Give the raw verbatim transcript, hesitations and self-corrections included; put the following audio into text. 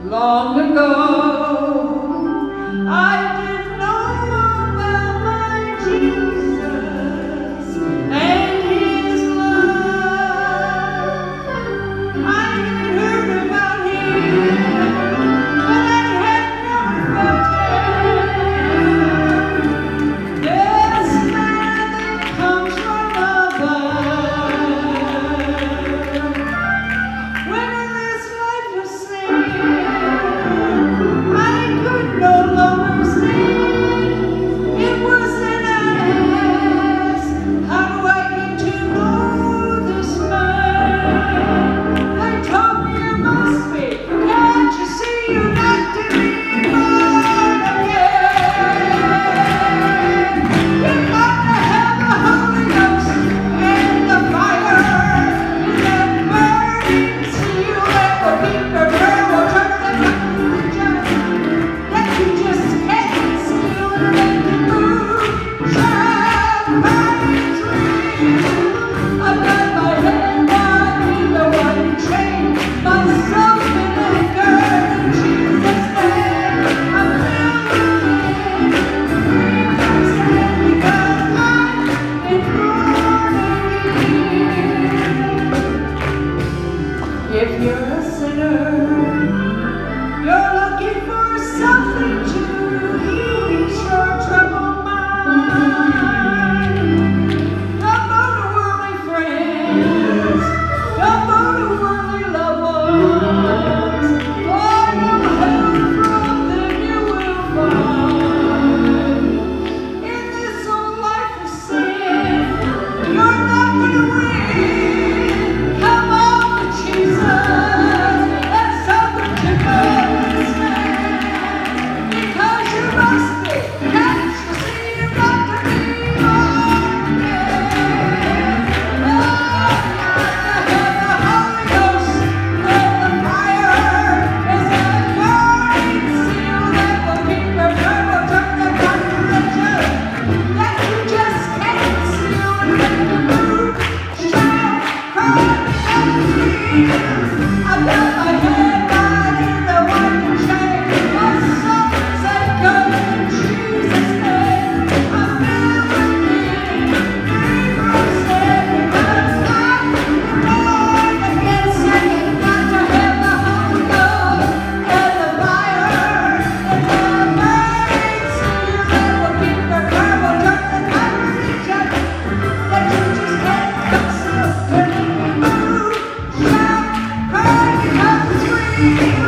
Long ago, I didn't know about my Jesus and His love. I had heard about Him, but I had never felt Him. This man that comes from above, when in this life of sin, I could no longer stand. It was an ass. How do I get to know this man? They told me you must be. Can't you see you got to be born again? You've got to have the Holy Ghost and the fire. That burning seal that will keep your prayer will turn the conclusion that you just can't seal and make it move. Shine burning dream. I've got my head down in the white chain, myself in anger in Jesus' name. I'm feeling because I've been born again. If you're a sinner, you're looking for something to ease your troubled mind. Don't go to worldly friends. Don't go to worldly loved ones. For you'll have from them you will find. In this old life of sin, you're not going to win. Come on to Jesus and suffer to know this man. Because you must be. Can't you see you've got to be born again? Oh, you've got to have the Holy Ghost and the fire is that burning seal that will keep your prayer will turn the conclusion that you just can't seal and make it move. Shout, cry, and scream. I've got my head down in the white chain. My soul said, "Go in Jesus' name." I'm feeling free from sin because I'm born again. Second, got to have the Holy Ghost and the fire and the burning seal that will keep your prayer will turn the conclusion that you just can't conceal and make it move. Shout, cry, and scream.